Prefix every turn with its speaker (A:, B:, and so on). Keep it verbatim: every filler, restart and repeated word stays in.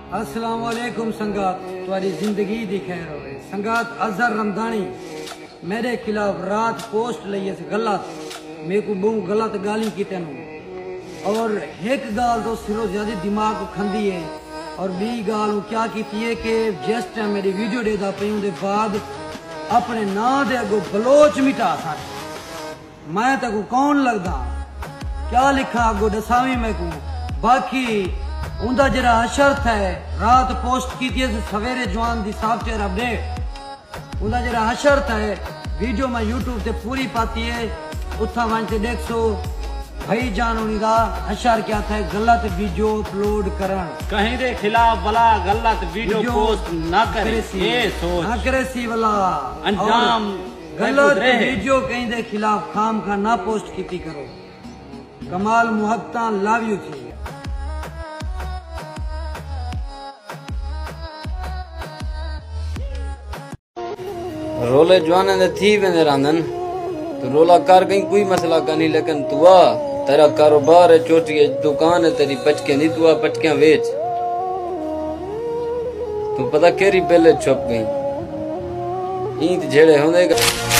A: अस्सलाम वालेकुम संगात, तुम्हारी जिंदगी दी खैर होवे। संगात अजहर रमदानी मेरे खिलाफ रात पोस्ट लई गलत, मेरे को बहु गलत गाली की तेनू और एक गाल तो सिरो ज्यादा दिमाग को खंदी है और बी गाल क्या की है कि जिस टाइम मेरी वीडियो देदा पे उनके बाद अपने ना दे अगो बलोच मिटा सा मैं तक कौन लगदा क्या लिखा अगो दसावी मैं को बाकी उनका जरा हशर्त है रात पोस्ट की सवेरे जवान दी सॉफ्टवेयर अपडेट उनका जरा हशर्त है वीडियो मैं यूट्यूब से पूरी पाती है उथा वंच देख सो भाई जान उनका हशर क्या था गलत वीडियो अपलोड करन
B: कहीं दे खिलाफ वाला गलत वीडियो पोस्ट ना करे ये सोच
A: ना करे सी वाला
B: अंजाम
A: गलत वीडियो कहीं दे खिलाफ खाम का ना पोस्ट की करो। कमाल मुहब्बता लव यू थी।
C: रोले जवान दे थी वेंदे रहंदन तो रोला कर कहीं कोई मसला का नहीं, लेकिन तू आ तेरा कारोबार है, चोटी है, दुकान है तेरी पचके नहीं, तू आ पचकियां वेच। तू पता केरी बेले छुप गई ईंट झेड़े होंदे।